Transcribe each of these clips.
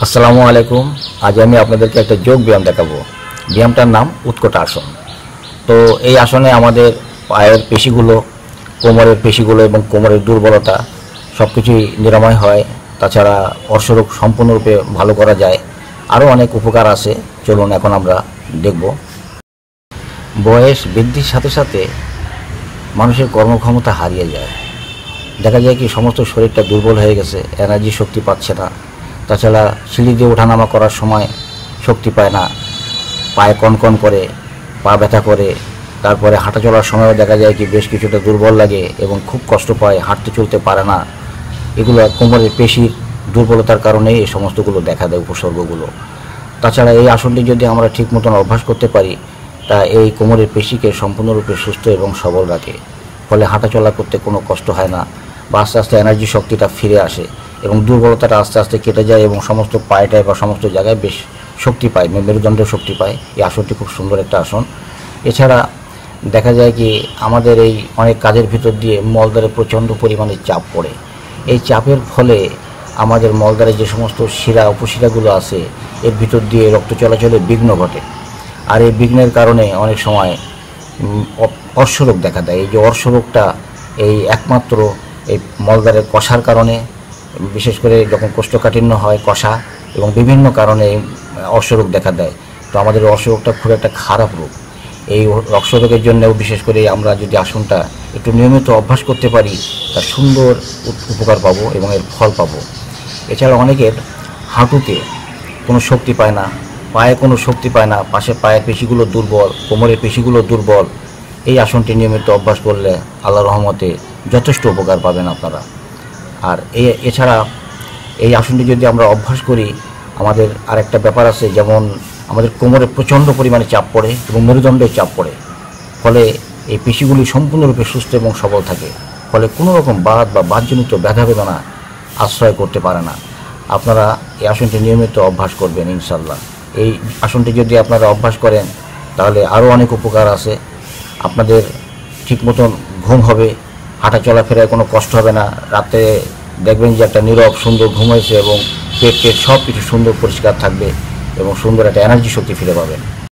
আসসালামু আলাইকুম। আজ আমি আপনাদেরকে একটা যোগ ব্যায়াম দেখাবো। ব্যায়ামটার নাম উৎকট আসন। তো এই আসনে আমাদের পায়ের পেশিগুলো, কোমরের পেশিগুলো এবং কোমরের দুর্বলতা সব কিছুই নিরাময় হয়। তাছাড়া অর্শরোগ সম্পূর্ণরূপে ভালো করা যায়। আরও অনেক উপকার আছে, চলুন এখন আমরা দেখব। বয়স বৃদ্ধির সাথে সাথে মানুষের কর্মক্ষমতা হারিয়ে যায়। দেখা যায় কি সমস্ত শরীরটা দুর্বল হয়ে গেছে, এনার্জি শক্তি পাচ্ছে না। তাছাড়া সিঁড়ি দিয়ে ওঠানামা করার সময় শক্তি পায় না, পায়ে কনকন করে, পা ব্যথা করে। তারপরে হাঁটা চলার সময়ও দেখা যায় কি বেশ কিছুটা দুর্বল লাগে এবং খুব কষ্ট পায়, হাঁটতে চলতে পারে না। এগুলো কোমরের পেশির দুর্বলতার কারণেই এই সমস্তগুলো দেখা দেয়, উপসর্গগুলো। তাছাড়া এই আসনটি যদি আমরা ঠিক মতন অভ্যাস করতে পারি, তা এই কোমরের পেশিকে সম্পূর্ণরূপে সুস্থ এবং সবল রাখে। ফলে হাঁটা চলা করতে কোনো কষ্ট হয় না, বা আস্তে আস্তে এনার্জি শক্তিটা ফিরে আসে এবং দুর্বলতাটা আস্তে আস্তে কেটে যায় এবং সমস্ত পায়টায় বা সমস্ত জায়গায় বেশ শক্তি পায়, মেরুদণ্ডের শক্তি পায়। এই আসনটি খুব সুন্দর একটা আসন। এছাড়া দেখা যায় কি আমাদের এই অনেক কাজের ভিতর দিয়ে মলদ্বারে প্রচণ্ড পরিমাণে চাপ পড়ে। এই চাপের ফলে আমাদের মলদ্বারে যে সমস্ত শিরা উপশিরাগুলো আছে, এর ভিতর দিয়ে রক্ত চলাচলে বিঘ্ন ঘটে। আর এই বিঘ্নের কারণে অনেক সময় অর্শরোগ দেখা দেয়। এই যে অর্শরোগটা এই একমাত্র এই মলদ্বারের কষার কারণে, বিশেষ করে যখন কোষ্ঠকাঠিন্য হয়, কষা এবং বিভিন্ন কারণে অর্শরোগ দেখা দেয়। তো আমাদের অর্শরোগটা খুব একটা খারাপ রোগ। এই অর্শরোগের জন্যও বিশেষ করে আমরা যদি আসনটা একটু নিয়মিত অভ্যাস করতে পারি, তার সুন্দর উপকার পাবো এবং এর ফল পাবো। এছাড়া অনেকের হাঁটুতে কোনো শক্তি পায় না, পায়ে কোনো শক্তি পায় না, পাশে পায়ের পেশিগুলো দুর্বল, কোমরের পেশিগুলো দুর্বল। এই আসনটি নিয়মিত অভ্যাস করলে আল্লাহর রহমতে যথেষ্ট উপকার পাবেন আপনারা। আর এছাড়া এই আসনটি যদি আমরা অভ্যাস করি, আমাদের আরেকটা ব্যাপার আছে, যেমন আমাদের কোমরে প্রচণ্ড পরিমাণে চাপ পড়ে এবং মেরুদণ্ডে চাপ পড়ে। ফলে এই পেশিগুলি সম্পূর্ণরূপে সুস্থ এবং সবল থাকে। ফলে কোনো রকম বাত বা বাতজনিত ব্যথা বেদনা আশ্রয় করতে পারে না। আপনারা এই আসনটি নিয়মিত অভ্যাস করবেন ইনশাল্লাহ। এই আসনটি যদি আপনারা অভ্যাস করেন, তাহলে আরও অনেক উপকার আছে। আপনাদের ঠিক মতন ঘুম হবে, হাঁটা চলাফেরায় কোনো কষ্ট হবে না। রাতে দেখবেন যে একটা নীরব সুন্দর ঘুম হয়েছে এবং পেট সব কিছু সুন্দর পরিষ্কার থাকবে এবং সুন্দর একটা এনার্জি শক্তি ফিরে পাবেন।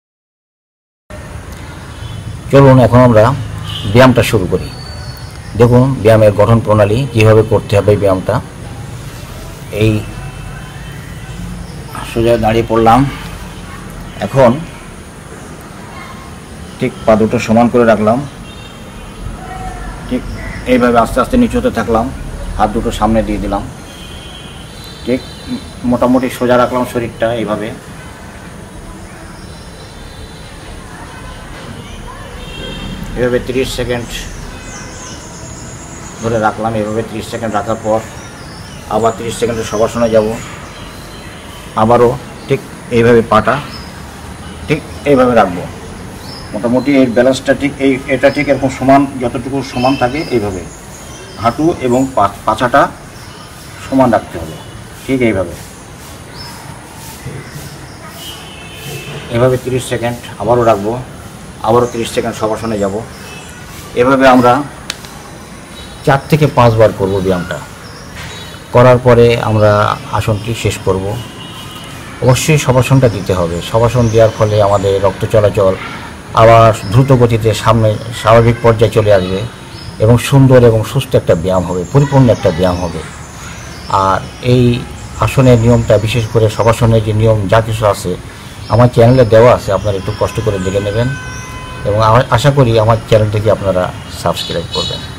চলুন এখন আমরা ব্যায়ামটা শুরু করি। দেখুন ব্যায়ামের গঠন প্রণালী, কীভাবে করতে হবে ব্যায়ামটা। এই সোজা দাঁড়িয়ে পড়লাম। এখন ঠিক পা দুটো সমান করে রাখলাম, ঠিক এইভাবে আস্তে আস্তে নিচু হতে থাকলাম। হাত দুটো সামনে দিয়ে দিলাম, ঠিক মোটামুটি সোজা রাখলাম শরীরটা এইভাবে। এভাবে 30 সেকেন্ড ধরে রাখলাম। এভাবে 30 সেকেন্ড রাখার পর আবার 30 সেকেন্ডের শবাসনে যাব। আবারও ঠিক এইভাবে পাটা ঠিক এইভাবে রাখবো। মোটামুটি এই ব্যালেন্সটা ঠিক এটা ঠিক এরকম সমান, যতটুকু সমান থাকে এইভাবে হাঁটু এবং পাছাটা সমান রাখতে হবে। ঠিক এইভাবে 30 সেকেন্ড আবারও রাখবো। আবারও 30 সেকেন্ড শবাসনে যাব। এভাবে আমরা 4 থেকে 5 বার করব ব্যায়ামটা। করার পরে আমরা আসনটি শেষ করব। অবশ্যই শবাসনটা দিতে হবে। শবাসন দেওয়ার ফলে আমাদের রক্ত চলাচল আবার দ্রুত গতিতে সামনে স্বাভাবিক পর্যায়ে চলে আসবে এবং সুন্দর এবং সুস্থ একটা ব্যায়াম হবে, পরিপূর্ণ একটা ব্যায়াম হবে। আর এই আসনের নিয়মটা, বিশেষ করে শবাসনের যে নিয়ম যা কিছু আছে আমার চ্যানেলে দেওয়া আছে, আপনারা একটু কষ্ট করে দেখে নেবেন এবং আশা করি আমার চ্যানেলটিকে আপনারা সাবস্ক্রাইব করবেন।